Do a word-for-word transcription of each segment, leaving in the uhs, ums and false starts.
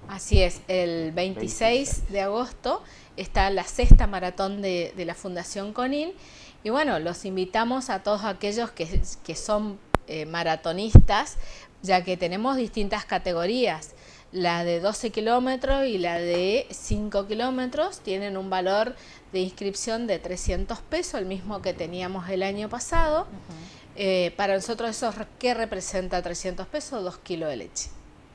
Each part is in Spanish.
Así es, el veintiséis veintiséis. de agosto está la sexta maratón de, de la Fundación CONIN y bueno, los invitamos a todos aquellos que, que son eh, maratonistas, ya que tenemos distintas categorías. La de doce kilómetros y la de cinco kilómetros tienen un valor de inscripción de trescientos pesos, el mismo que teníamos el año pasado. Uh-huh. eh, para nosotros eso, ¿qué representa trescientos pesos? Dos kilos de leche.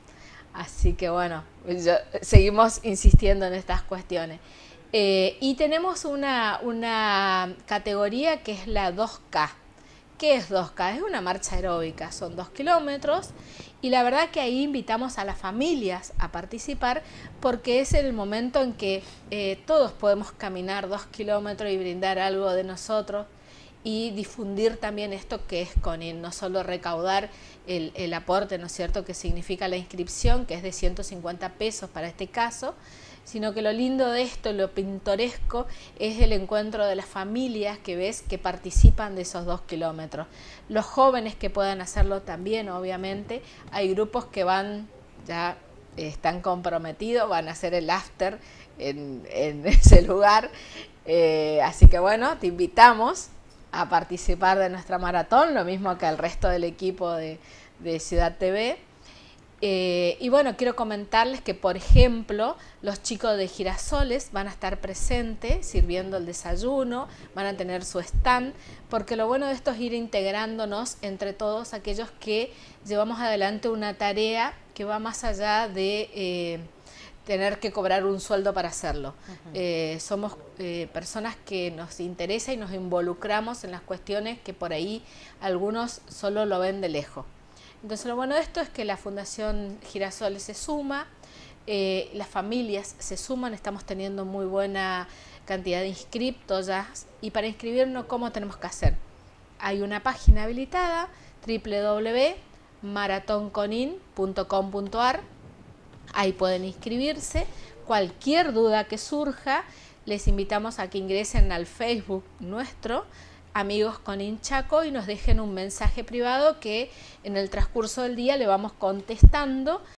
Así que bueno, yo, seguimos insistiendo en estas cuestiones. Eh, y tenemos una, una categoría que es la dos K. ¿Qué es dos K? Es una marcha aeróbica, son dos kilómetros y la verdad que ahí invitamos a las familias a participar porque es el momento en que eh, todos podemos caminar dos kilómetros y brindar algo de nosotros y difundir también esto que es CONIN, no solo recaudar el, el aporte, ¿no es cierto?, que significa la inscripción, que es de ciento cincuenta pesos para este caso, sino que lo lindo de esto, lo pintoresco, es el encuentro de las familias que ves que participan de esos dos kilómetros. Los jóvenes que puedan hacerlo también, obviamente, hay grupos que van, ya están comprometidos, van a hacer el after en, en ese lugar, eh, así que bueno, te invitamos a participar de nuestra maratón, lo mismo que al resto del equipo de, de Ciudad T V. Eh, y bueno, quiero comentarles que, por ejemplo, los chicos de Girasoles van a estar presentes sirviendo el desayuno, van a tener su stand, porque lo bueno de esto es ir integrándonos entre todos aquellos que llevamos adelante una tarea que va más allá de eh, tener que cobrar un sueldo para hacerlo. Uh-huh. eh, somos eh, personas que nos interesa y nos involucramos en las cuestiones que por ahí algunos solo lo ven de lejos. Entonces lo bueno de esto es que la Fundación Girasoles se suma, eh, las familias se suman, estamos teniendo muy buena cantidad de inscriptos ya, y para inscribirnos, ¿cómo tenemos que hacer? Hay una página habilitada, doble u doble u doble u punto maraton conin punto com punto a r, ahí pueden inscribirse. Cualquier duda que surja, les invitamos a que ingresen al Facebook nuestro, Amigos CONIN Chaco, y nos dejen un mensaje privado que en el transcurso del día le vamos contestando